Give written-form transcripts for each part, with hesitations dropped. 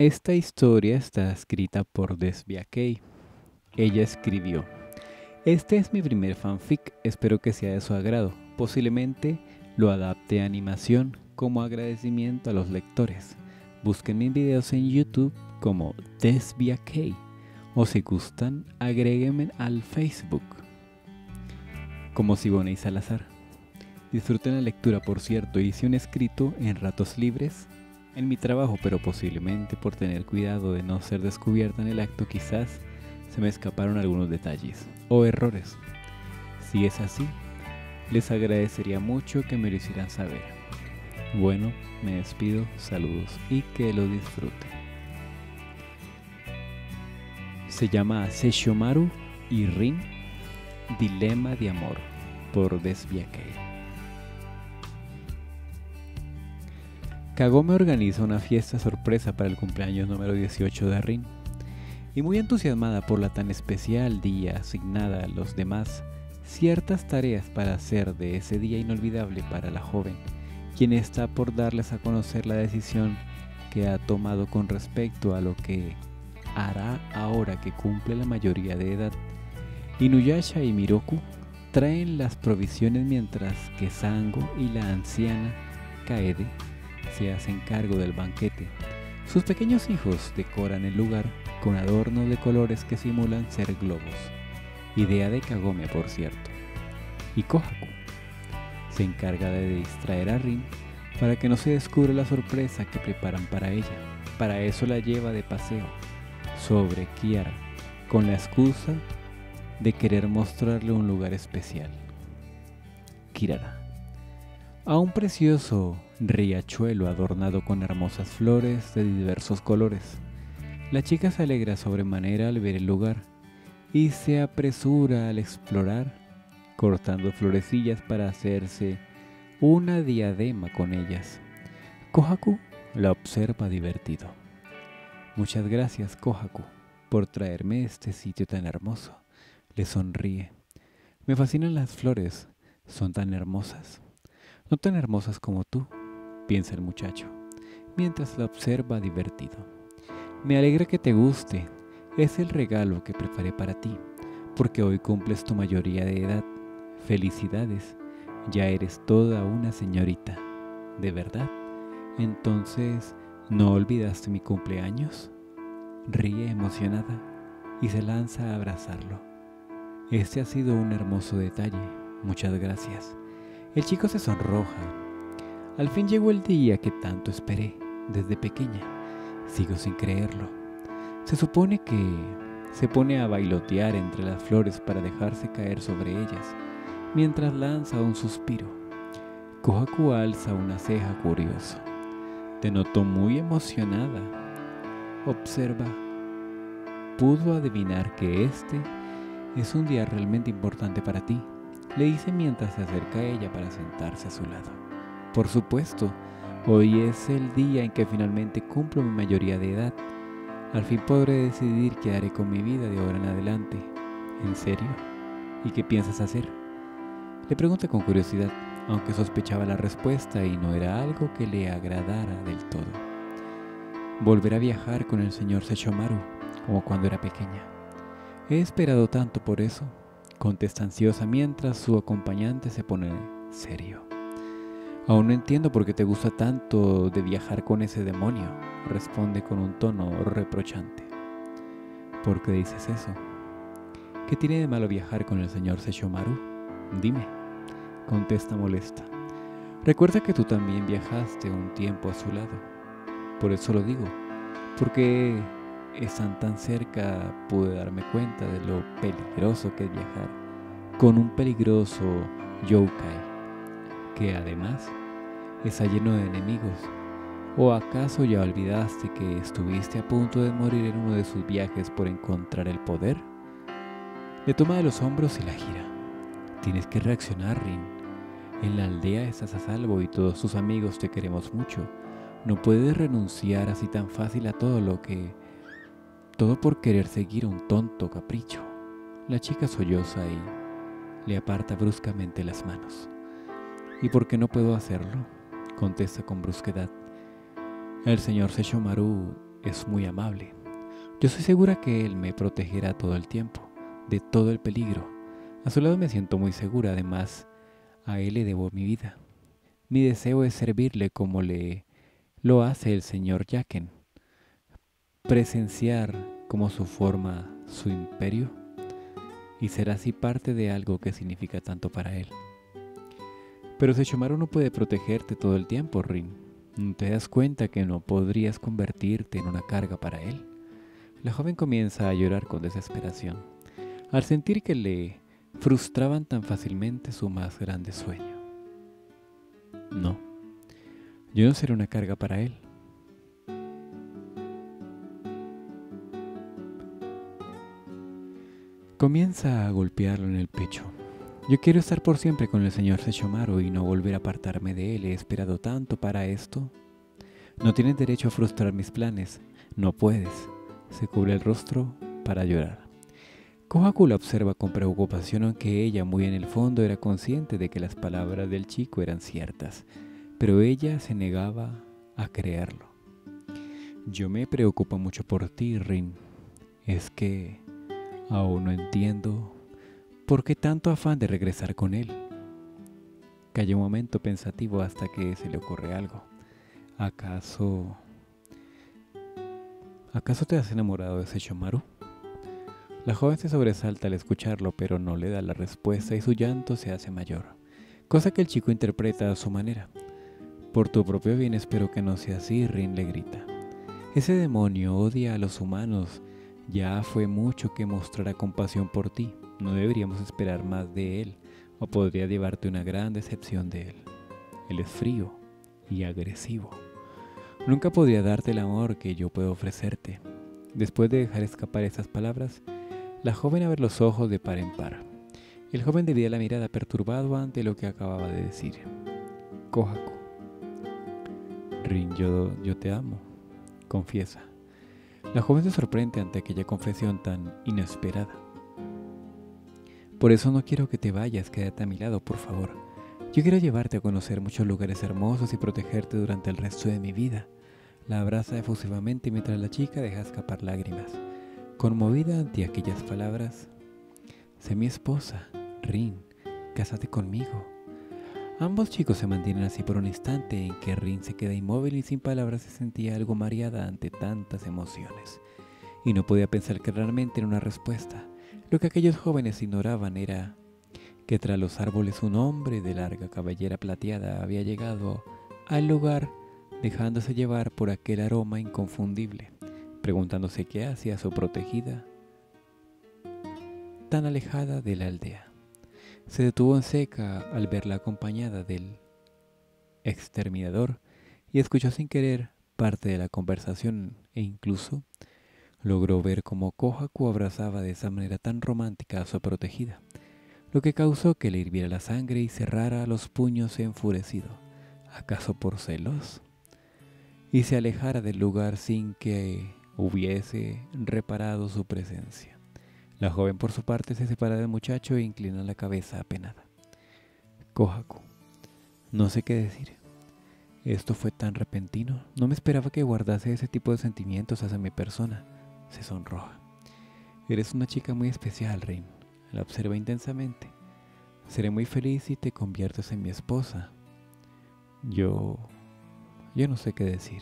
Esta historia está escrita por Desvia Kay. Ella escribió: Este es mi primer fanfic, espero que sea de su agrado. Posiblemente lo adapte a animación como agradecimiento a los lectores. Busquen mis videos en YouTube como Desvia Kay o si gustan, agréguenme al Facebook como Siboney Salazar. Disfruten la lectura, por cierto, hice un escrito en ratos libres en mi trabajo, pero posiblemente por tener cuidado de no ser descubierta en el acto quizás se me escaparon algunos detalles o errores. Si es así, les agradecería mucho que me lo hicieran saber. Bueno, me despido, saludos y que lo disfruten. Se llama Sesshomaru y Rin, Dilema de Amor, por Desvia Kay. Kagome organiza una fiesta sorpresa para el cumpleaños número 18 de Rin, y muy entusiasmada por la tan especial día asignada a los demás, ciertas tareas para hacer de ese día inolvidable para la joven, quien está por darles a conocer la decisión que ha tomado con respecto a lo que hará ahora que cumple la mayoría de edad. Inuyasha y Miroku traen las provisiones mientras que Sango y la anciana Kaede se hacen cargo del banquete. Sus pequeños hijos decoran el lugar con adornos de colores que simulan ser globos, idea de Kagome por cierto. Y Kohaku se encarga de distraer a Rin para que no se descubra la sorpresa que preparan para ella. Para eso la lleva de paseo sobre Kiara, con la excusa de querer mostrarle un lugar especial. Kirara. A un precioso riachuelo adornado con hermosas flores de diversos colores. La chica se alegra sobremanera al ver el lugar y se apresura al explorar, cortando florecillas para hacerse una diadema con ellas. Kohaku la observa divertido. Muchas gracias, Kohaku, por traerme este sitio tan hermoso. Le sonríe. Me fascinan las flores, son tan hermosas. No tan hermosas como tú, piensa el muchacho, mientras la observa divertido. Me alegra que te guste, es el regalo que preparé para ti, porque hoy cumples tu mayoría de edad. Felicidades, ya eres toda una señorita. ¿De verdad? Entonces, ¿no olvidaste mi cumpleaños? Ríe emocionada y se lanza a abrazarlo. Este ha sido un hermoso detalle, muchas gracias. El chico se sonroja. Al fin llegó el día que tanto esperé, desde pequeña. Sigo sin creerlo. Se supone que se pone a bailotear entre las flores para dejarse caer sobre ellas, mientras lanza un suspiro. Kohaku alza una ceja curiosa. Te noto muy emocionada. Observa. Pudo adivinar que este es un día realmente importante para ti, le dice mientras se acerca a ella para sentarse a su lado. Por supuesto, hoy es el día en que finalmente cumplo mi mayoría de edad. Al fin podré decidir qué haré con mi vida de ahora en adelante. ¿En serio? ¿Y qué piensas hacer? Le pregunta con curiosidad, aunque sospechaba la respuesta y no era algo que le agradara del todo. Volver a viajar con el señor Sesshomaru, como cuando era pequeña. He esperado tanto por eso, contesta ansiosa mientras su acompañante se pone serio. Aún no entiendo por qué te gusta tanto de viajar con ese demonio, responde con un tono reprochante. ¿Por qué dices eso? ¿Qué tiene de malo viajar con el señor Sesshomaru? Dime, contesta molesta. Recuerda que tú también viajaste un tiempo a su lado. Por eso lo digo, porque están tan cerca pude darme cuenta de lo peligroso que es viajar con un peligroso yokai, que además está lleno de enemigos. ¿O acaso ya olvidaste que estuviste a punto de morir en uno de sus viajes por encontrar el poder? Le toma de los hombros y la gira. Tienes que reaccionar, Rin. En la aldea estás a salvo y todos tus amigos te queremos mucho. No puedes renunciar así tan fácil a todo por querer seguir un tonto capricho. La chica solloza y le aparta bruscamente las manos. ¿Y por qué no puedo hacerlo? Contesta con brusquedad. El señor Sesshomaru es muy amable. Yo soy segura que él me protegerá todo el tiempo, de todo el peligro. A su lado me siento muy segura, además, a él le debo mi vida. Mi deseo es servirle como lo hace el señor Jaqen, presenciar cómo su forma su imperio y ser así parte de algo que significa tanto para él. Pero Sesshomaru no puede protegerte todo el tiempo, Rin. ¿No te das cuenta que no podrías convertirte en una carga para él? La joven comienza a llorar con desesperación, al sentir que le frustraban tan fácilmente su más grande sueño. No, yo no seré una carga para él. Comienza a golpearlo en el pecho. Yo quiero estar por siempre con el señor Sesshomaru y no volver a apartarme de él. He esperado tanto para esto. No tienes derecho a frustrar mis planes. No puedes. Se cubre el rostro para llorar. Kohaku la observa con preocupación, aunque ella muy en el fondo era consciente de que las palabras del chico eran ciertas, pero ella se negaba a creerlo. Yo me preocupo mucho por ti, Rin. Es que aún no entiendo por qué tanto afán de regresar con él. Calla un momento pensativo hasta que se le ocurre algo. ¿Acaso te has enamorado de Sesshomaru? La joven se sobresalta al escucharlo, pero no le da la respuesta y su llanto se hace mayor, cosa que el chico interpreta a su manera. Por tu propio bien espero que no sea así, Rin le grita. Ese demonio odia a los humanos. Ya fue mucho que mostrara compasión por ti. No deberíamos esperar más de él, o podría llevarte una gran decepción de él. Él es frío y agresivo. Nunca podría darte el amor que yo puedo ofrecerte. Después de dejar escapar esas palabras, la joven abre los ojos de par en par. El joven desvía la mirada perturbado ante lo que acababa de decir. Kohaku. Rin, yo te amo, confiesa. La joven se sorprende ante aquella confesión tan inesperada. Por eso no quiero que te vayas, quédate a mi lado, por favor. Yo quiero llevarte a conocer muchos lugares hermosos y protegerte durante el resto de mi vida. La abraza efusivamente mientras la chica deja escapar lágrimas. Conmovida ante aquellas palabras, sé mi esposa, Rin, cásate conmigo. Ambos chicos se mantienen así por un instante en que Rin se queda inmóvil y sin palabras se sentía algo mareada ante tantas emociones. Y no podía pensar claramente en una respuesta. Lo que aquellos jóvenes ignoraban era que tras los árboles un hombre de larga cabellera plateada había llegado al lugar dejándose llevar por aquel aroma inconfundible, preguntándose qué hacía su protegida tan alejada de la aldea. Se detuvo en seca al verla acompañada del exterminador y escuchó sin querer parte de la conversación e incluso logró ver cómo Kohaku abrazaba de esa manera tan romántica a su protegida, lo que causó que le hirviera la sangre y cerrara los puños enfurecido, ¿acaso por celos? Y se alejara del lugar sin que hubiese reparado su presencia. La joven por su parte se separa del muchacho e inclina la cabeza apenada. Kohaku, no sé qué decir. Esto fue tan repentino. No me esperaba que guardase ese tipo de sentimientos hacia mi persona. Se sonroja. Eres una chica muy especial, Rin. La observa intensamente. Seré muy feliz si te conviertes en mi esposa. Yo no sé qué decir.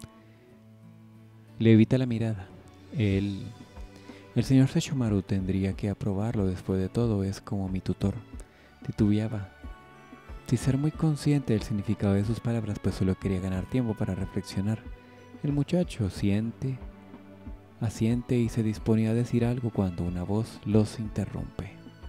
Le evita la mirada. El señor Sesshomaru tendría que aprobarlo, después de todo, es como mi tutor. Titubeaba, sin ser muy consciente del significado de sus palabras, pues solo quería ganar tiempo para reflexionar. El muchacho asiente y se disponía a decir algo cuando una voz los interrumpe.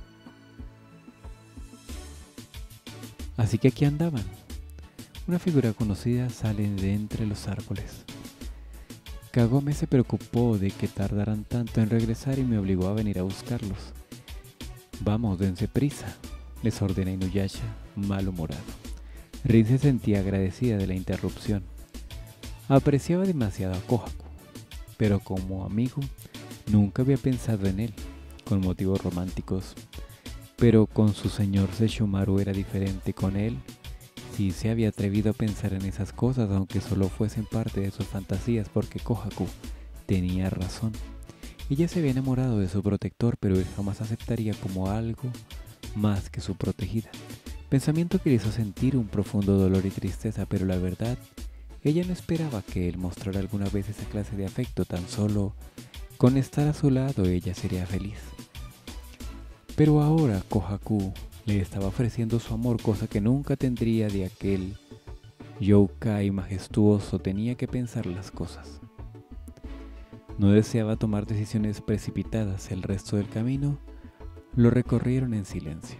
Así que aquí andaban. Una figura conocida sale de entre los árboles. Kagome se preocupó de que tardaran tanto en regresar y me obligó a venir a buscarlos. Vamos, dense prisa, les ordena Inuyasha, malhumorado. Rin se sentía agradecida de la interrupción. Apreciaba demasiado a Kohaku, pero como amigo nunca había pensado en él, con motivos románticos. Pero con su señor Sesshomaru era diferente. Con él sí se había atrevido a pensar en esas cosas, aunque solo fuesen parte de sus fantasías, porque Kohaku tenía razón. Ella se había enamorado de su protector, pero él jamás aceptaría como algo más que su protegida. Pensamiento que le hizo sentir un profundo dolor y tristeza, pero la verdad, ella no esperaba que él mostrara alguna vez esa clase de afecto. Tan solo con estar a su lado ella sería feliz. Pero ahora Kohaku le estaba ofreciendo su amor, cosa que nunca tendría de aquel yokai majestuoso. Tenía que pensar las cosas. No deseaba tomar decisiones precipitadas. El resto del camino lo recorrieron en silencio.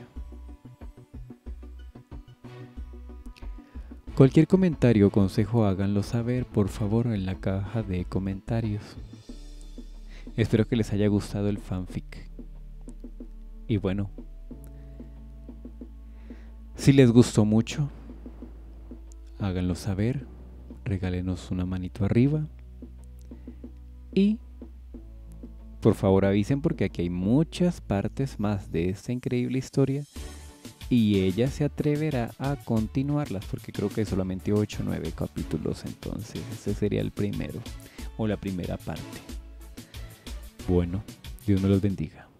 Cualquier comentario o consejo háganlo saber por favor en la caja de comentarios. Espero que les haya gustado el fanfic. Y bueno, si les gustó mucho, háganlo saber, regálenos una manito arriba y por favor avisen, porque aquí hay muchas partes más de esta increíble historia y ella se atreverá a continuarlas, porque creo que hay solamente 8 o 9 capítulos, entonces ese sería el primero o la primera parte. Bueno, Dios me los bendiga.